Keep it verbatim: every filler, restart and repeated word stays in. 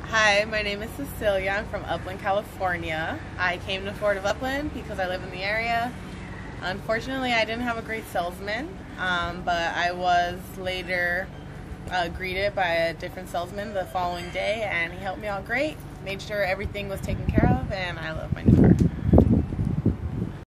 Hi, my name is Cecilia. I'm from Upland, California. I came to Ford of Upland because I live in the area. Unfortunately, I didn't have a great salesman, um, but I was later uh, greeted by a different salesman the following day, and he helped me out great, made sure everything was taken care of, and I love my new car.